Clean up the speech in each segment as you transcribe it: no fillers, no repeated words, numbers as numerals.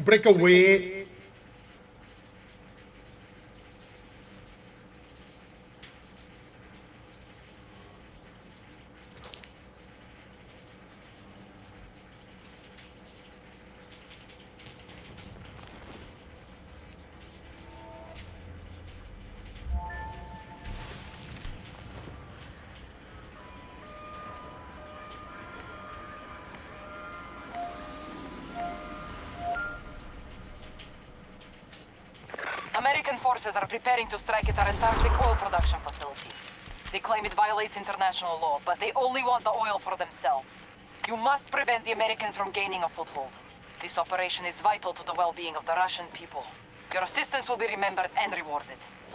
Break away. American forces are preparing to strike at our Antarctic oil production facility. They claim it violates international law, but they only want the oil for themselves. You must prevent the Americans from gaining a foothold. This operation is vital to the well-being of the Russian people. Your assistance will be remembered and rewarded.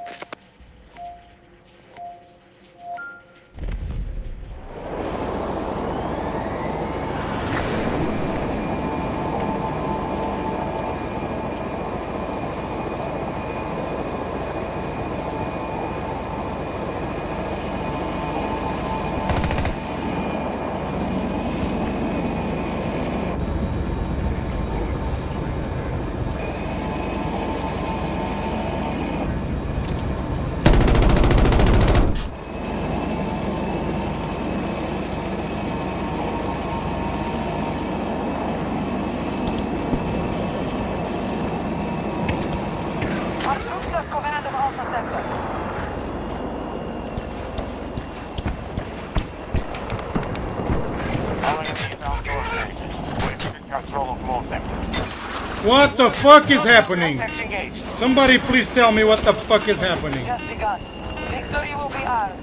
What the fuck is happening? Somebody please tell me what the fuck is happening. Just begun. Victory will be ours.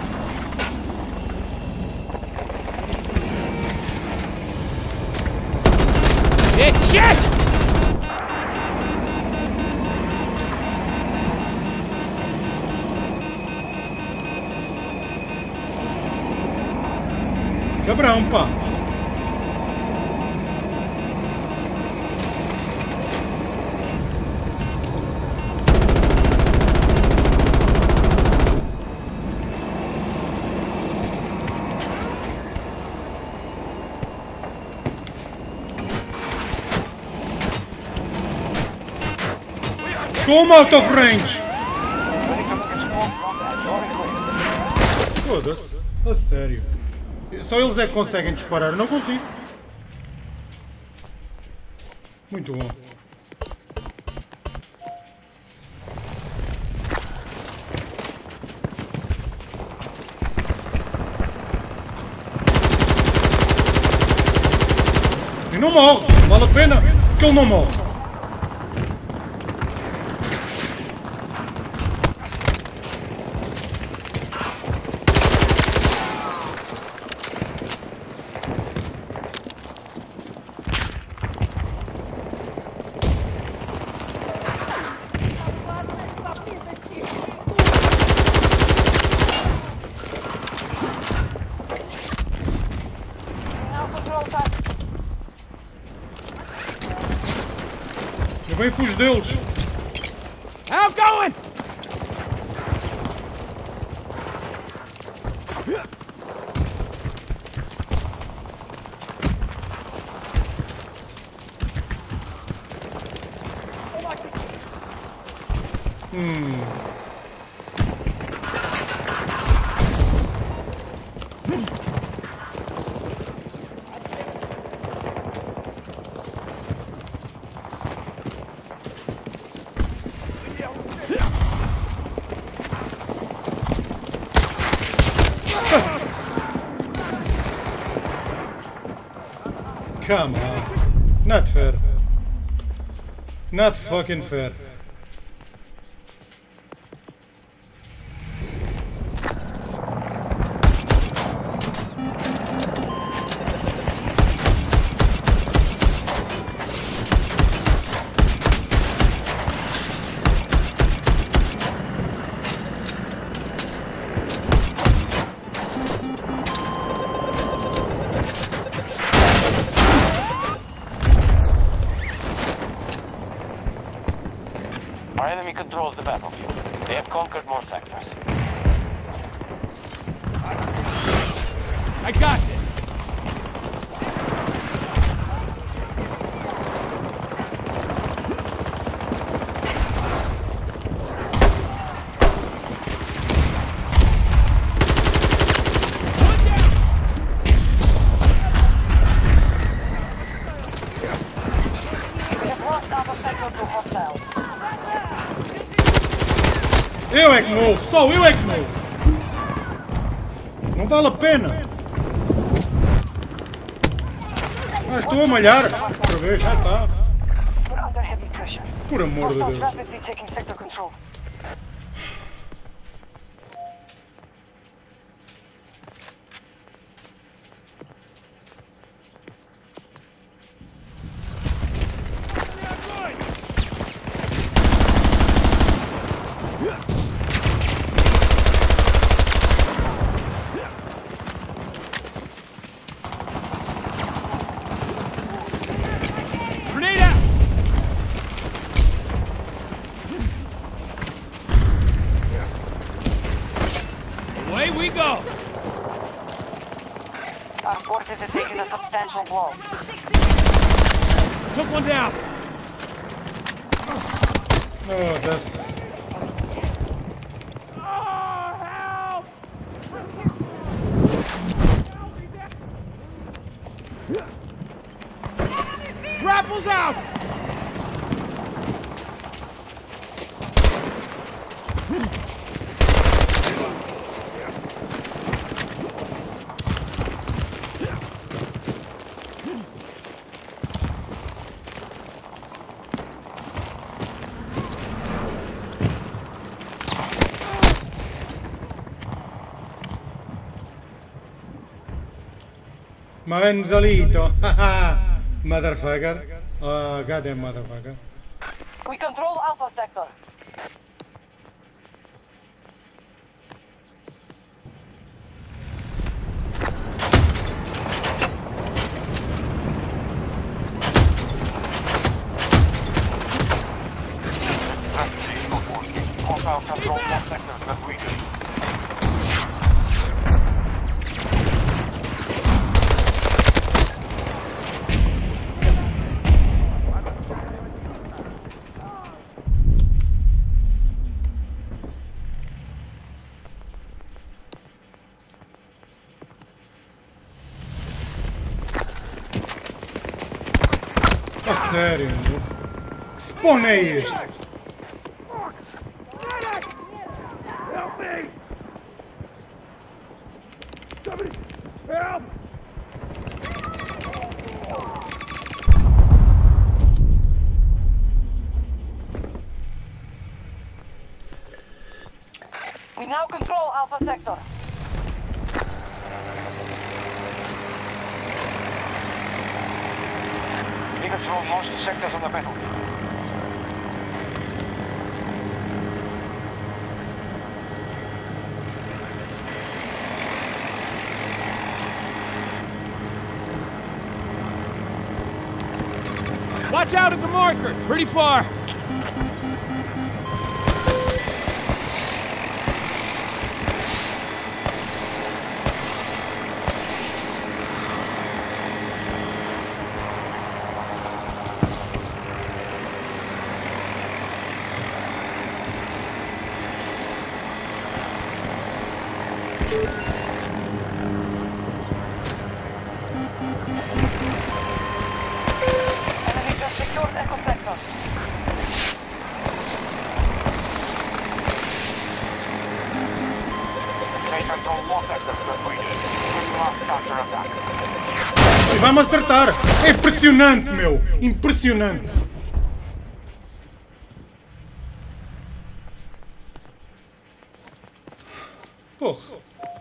Shit! Cabrão, pá. Come out of range! Foda-se, a sério. Só eles é que conseguem disparar, eu não consigo. Muito bom. E não morre, vale a pena que ele não morre. Eu bem fujo deles. I'm going! Come on. Not fair. Not fucking fair. Our enemy controls the battlefield. They have conquered more sectors. I got this! Eu é que morro, só eu é que morro. Não vale a pena. Ah, estou a malhar. Outra vez, já está. We're under heavy pressure. Por amor de Hostiles Deus. rapidly taking sector control. Grenade out! Away we go! Our forces have taken a substantial blow. Took one down. Oh, that's... Oh, help! Grapples out! Ma ben salito. Haha. Motherfucker. Oh, goddamn motherfucker. We control Alpha Sector. Hostile control all sectors that region. A sério, meu? Que spawn é este? Help me! Somebody help! We now control Alpha Sector. We control most sectors on the battlefield. Watch out at the marker! Pretty far! Enemy just secured Echo Sector. They control all sectors that region. We must counterattack. E vai-me acertar! É impressionante, meu! Impressionante! Porra!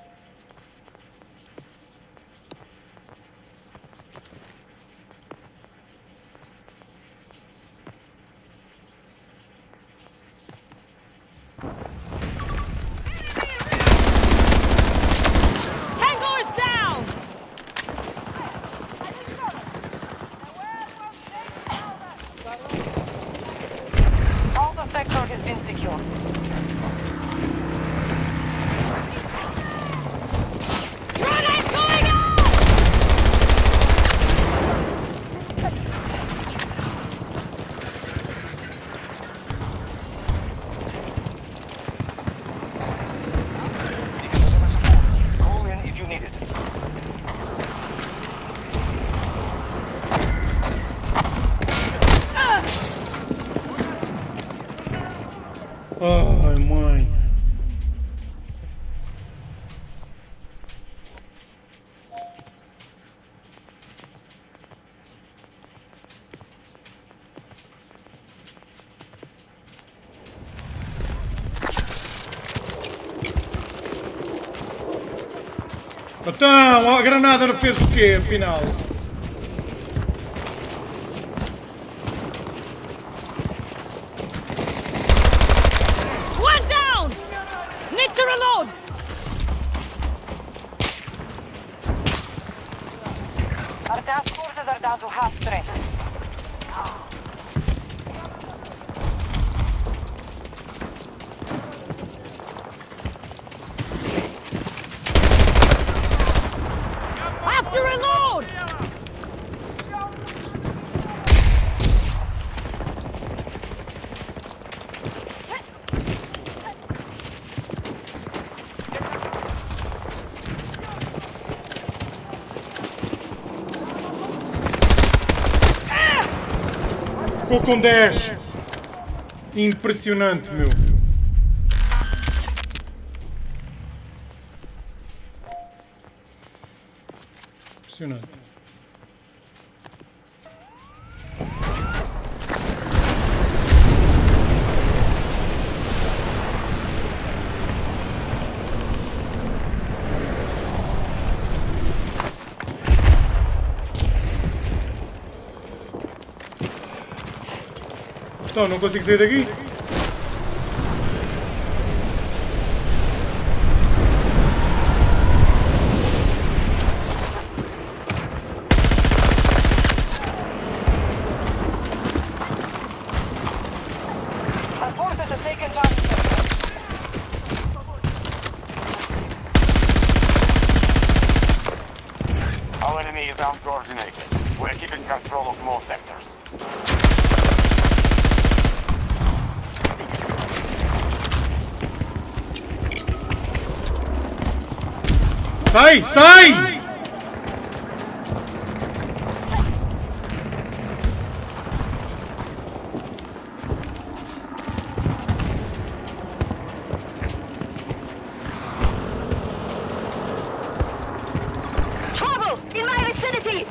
Tango is down! Alpha Sector has been secured. Grenade going out! Call in if you need it. Ai, mãe! Então, a granada não fez o quê, afinal? One down! Need to reload! Our task forces are down to half strength. Have to reload! Ficou com 10. Impressionante, meu. Impressionante. Então, não consigo sair daqui? Our forces have taken down. Our enemy is uncoordinated. We're keeping control of more sectors. Sai! Sai! Trouble! In my vicinity!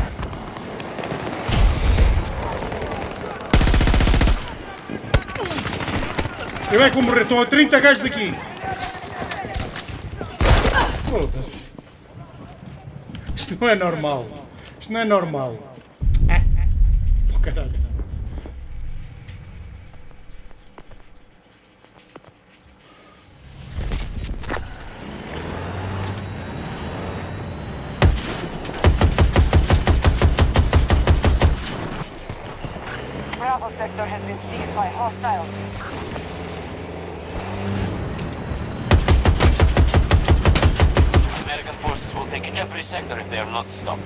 Eu é que vou morrer. Estão a 30 gajos aqui. Foda-se. Isto não é normal. Isto não é normal. Pô, caralho. Bravo sector has been seized by hostiles. American forces will take every sector if they are not stopped.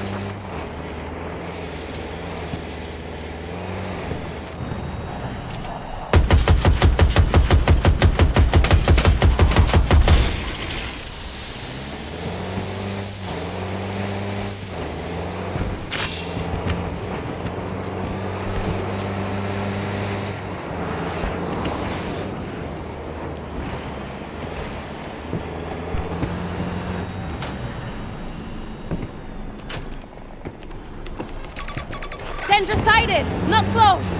Danger sighted! Not close!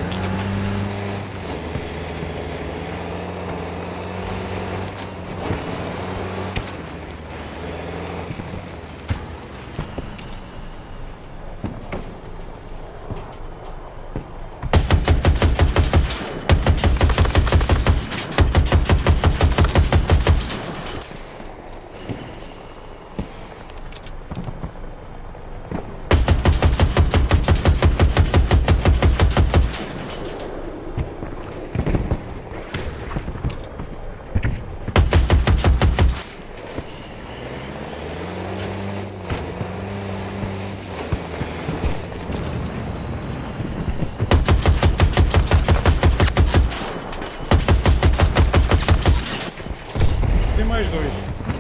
Tem mais dois.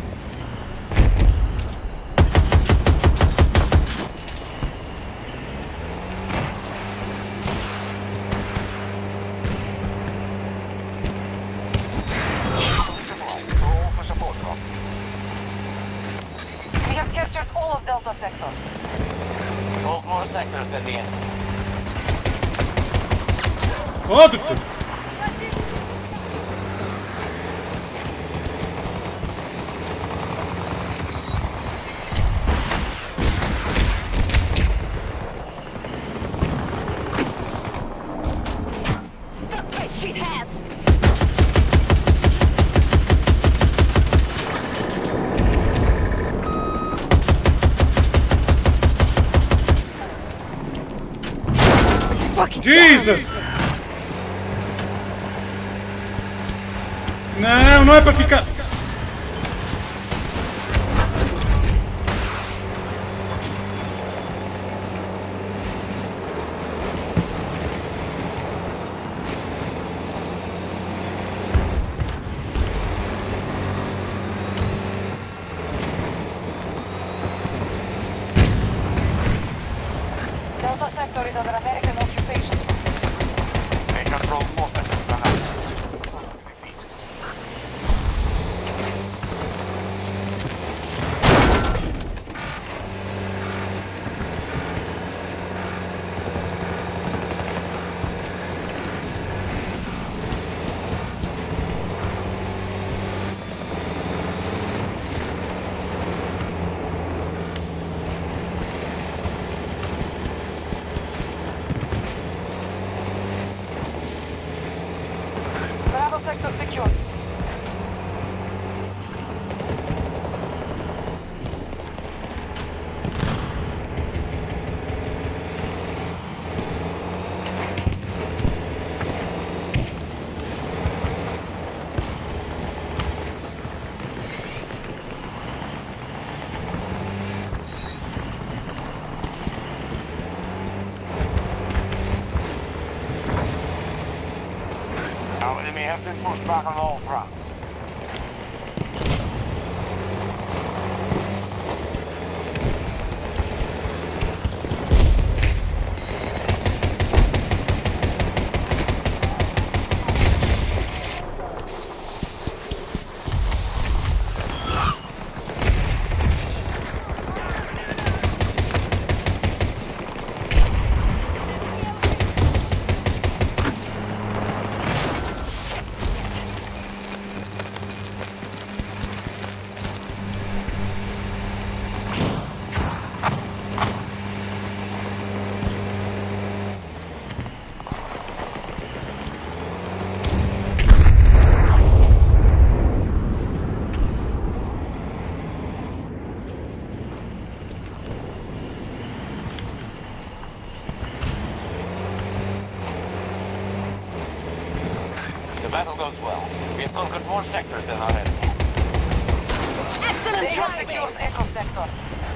Roll for support drop. We have captured all of Delta sector. Hold more sectors than the enemy. Foda-te! Jesus! Não, não é para ficar... Delta sector is under American occupation. They control more sectors than us. Bravo sector secured. Our enemy has been pushed back on all fronts. The battle goes well. We have conquered more sectors than our enemy. Excellent They have driving! secured Echo sector.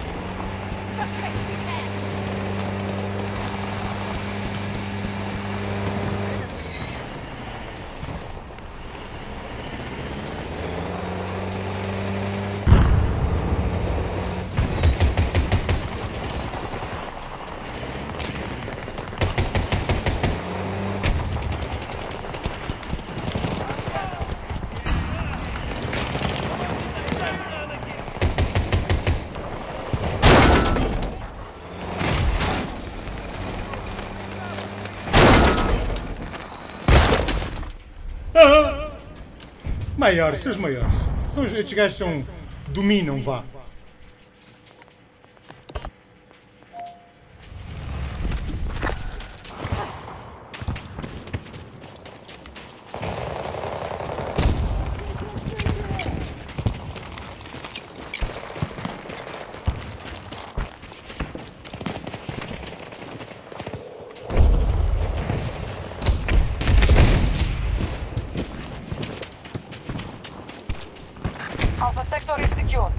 Maiores, são os maiores. Estes gajos são... dominam, vá. Alpha sector is secure.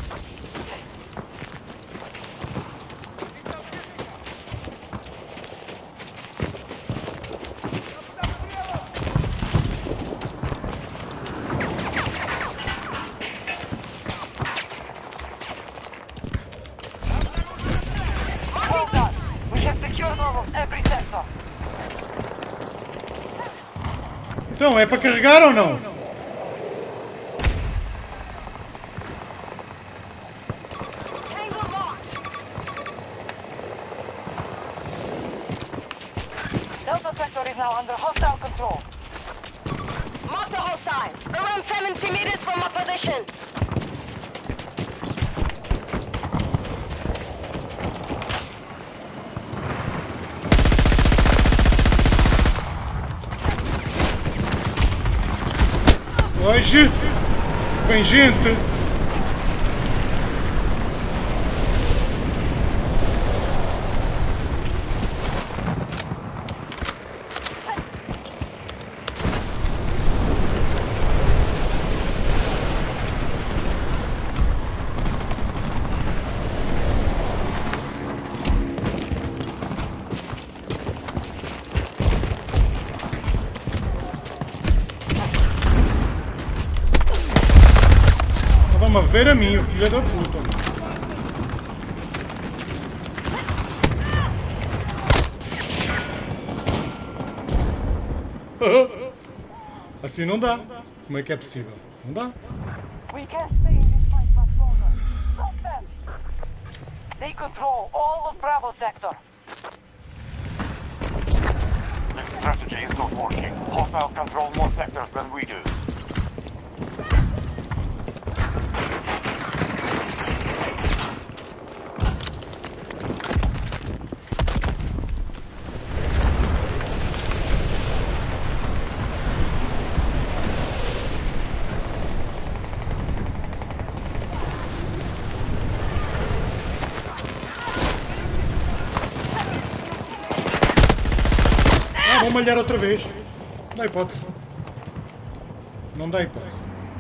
Well done. We have secured almost every sector. Então, é para carregar ou não? Tango launch! Delta sector is now under hostile control. Mark the hostile! Around 70 meters from our position! Hoje vem gente. Estás-me a ver a mim, filha da puta. Assim não dá. Como é que é possível? Não dá? We can't stay in this fight much longer. Stop them! They control all of Bravo sector. This strategy is not working. Hostiles control more sectors than we do. Vou malhar outra vez. Não dá hipótese. Não dá hipótese.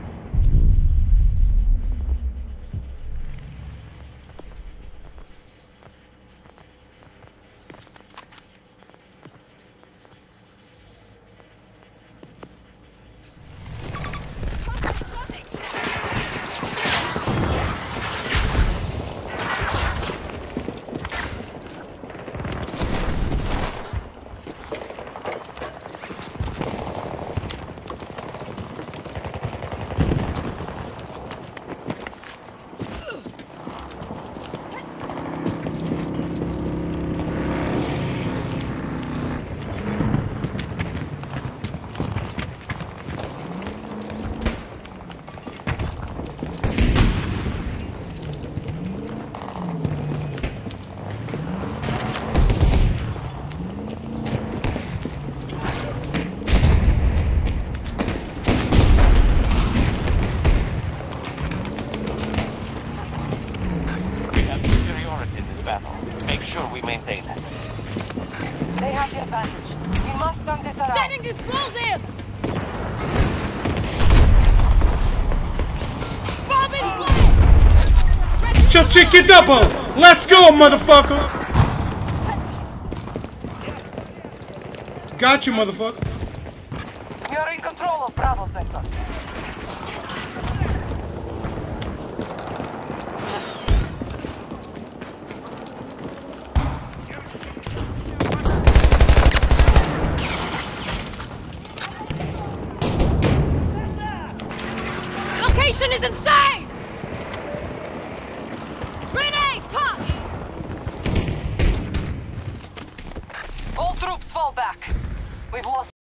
They have the advantage. We must turn this around. Setting explosive! Bombing blast! Chicky double! Let's go, motherfucker! Got you, motherfucker. You're in control of Bravo sector. Location is inside! Grenade, punch! All troops fall back. We've lost